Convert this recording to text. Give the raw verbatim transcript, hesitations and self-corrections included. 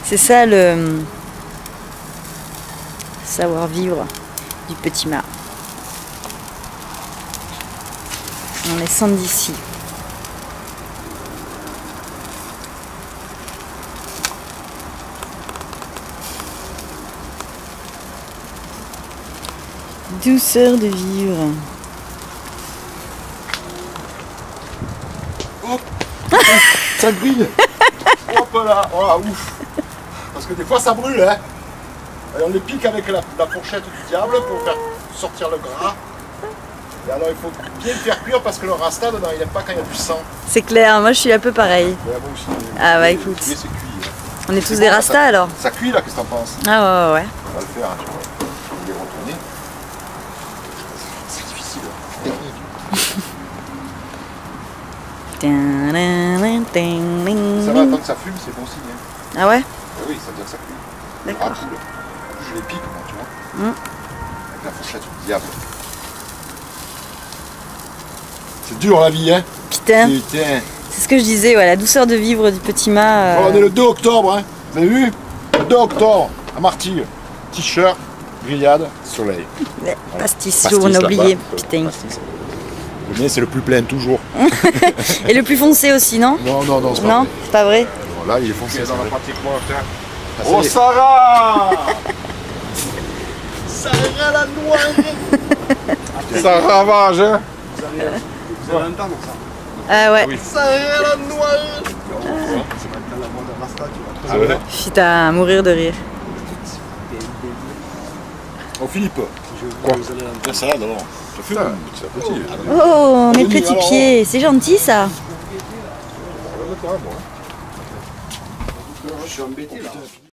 C'est ça le savoir-vivre du petit mât. On est sans d'ici. Douceur de vivre. Hop, ça brille. Hop là, voilà, ouf. Parce que des fois ça brûle, hein. Et on les pique avec la, la fourchette du diable pour faire sortir le gras. Et alors il faut bien le faire cuire parce que le rasta dedans il n'aime pas quand il y a du sang. C'est clair, moi je suis un peu pareil. Ouais, moi aussi. Ah bah écoute. Mais c'est cuit. Hein. On est tous des rastas alors. Ça cuit là, qu'est-ce que t'en penses? Ah ouais ouais ouais. On va le faire, hein, tu vois. On va les retourner. C'est difficile. Ça va, tant que ça fume, c'est bon signe. Hein. Ah ouais? Ah oui, ça veut dire que ça cuit. D'accord. Ah, cool. Je les pique, moi, tu vois. Mm. Avec la fourchette du diable. C'est dur la vie, hein. Putain. Putain. C'est ce que je disais, ouais, la douceur de vivre du petit mât. Euh... Oh, on est le deux octobre, hein. Vous avez vu? Le deux octobre, à Martigues. T-shirt, grillade, soleil. Ouais, Voilà. pastis, Pastis, on a oublié. là-bas. Putain. Pastis. Le mien, c'est le plus plein, toujours. Et le plus foncé aussi, non? Non, non, non, c'est pas Non, vrai. c'est pas vrai. Alors là, il est foncé. Dans la pratique, moi, Oh Sarah! Sarah la noire. Ça ravage, hein? Vous avez un temps, ça. Ah ouais. Sarah la noire. C'est maintenant la mode rasta, tu vois. Ah ouais. Putain, à mourir de rire. Oh Philippe. Quoi? Vous allez l'entendre. La salade alors. Ça fume. C'est pas possible. Oh, mes Denis, petits alors. pieds, c'est gentil ça. Je Je suis embêté là.